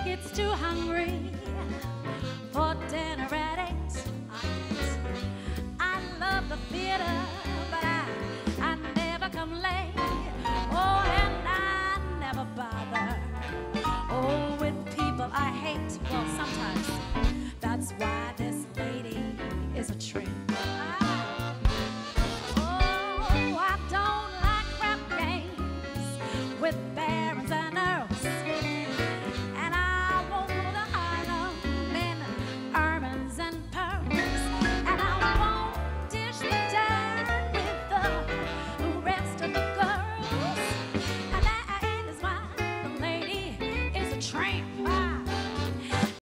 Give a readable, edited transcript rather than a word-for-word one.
gets too hungry for dinner at 8. I love the theater